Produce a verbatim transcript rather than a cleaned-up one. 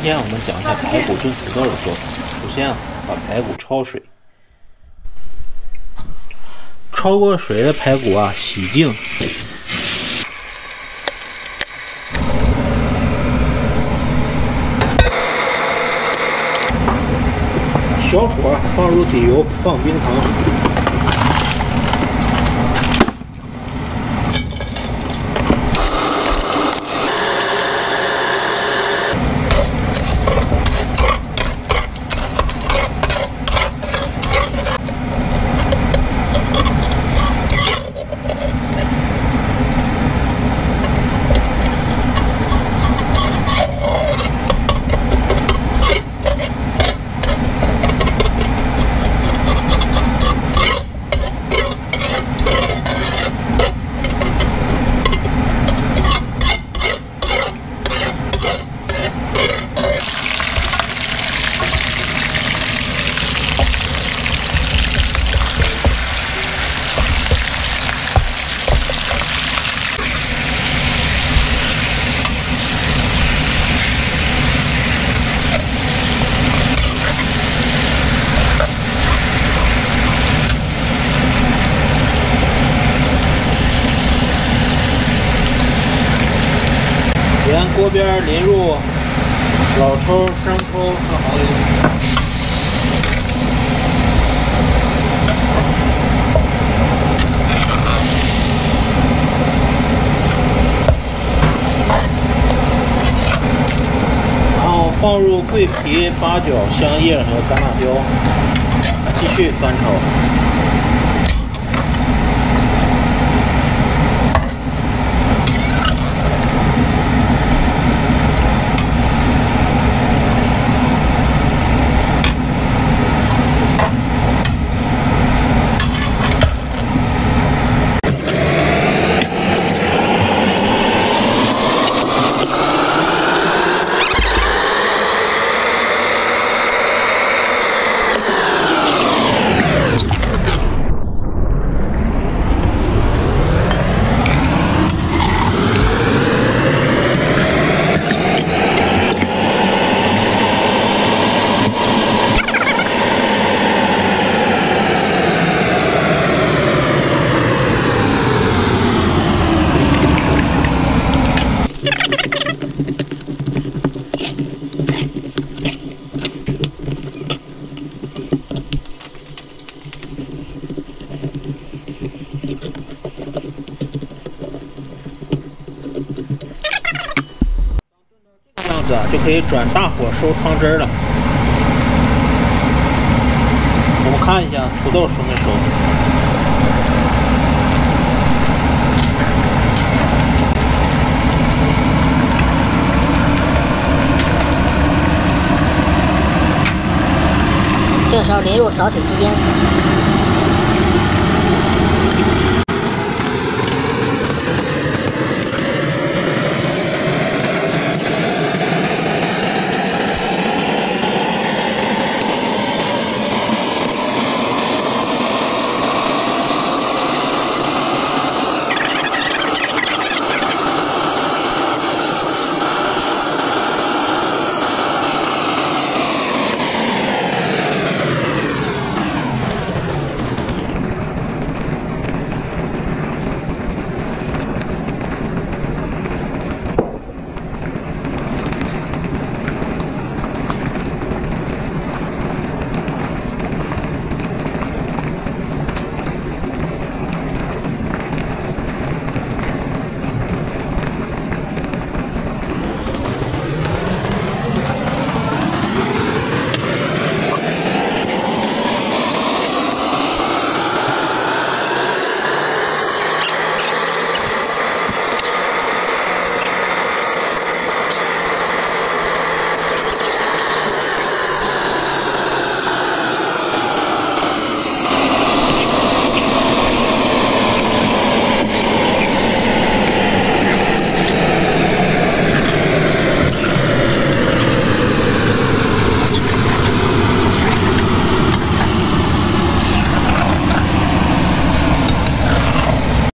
天我们讲一下排骨炖土豆的做法。首先啊，把排骨焯水，焯过水的排骨啊，洗净。小火放入底油，放冰糖。 沿锅边淋入老抽、生抽和蚝油，然后放入桂皮、八角、香叶和干辣椒，继续翻炒。 这样子啊，就可以转大火收汤汁了。我们看一下土豆熟没熟。 这个时候淋入少许鸡精。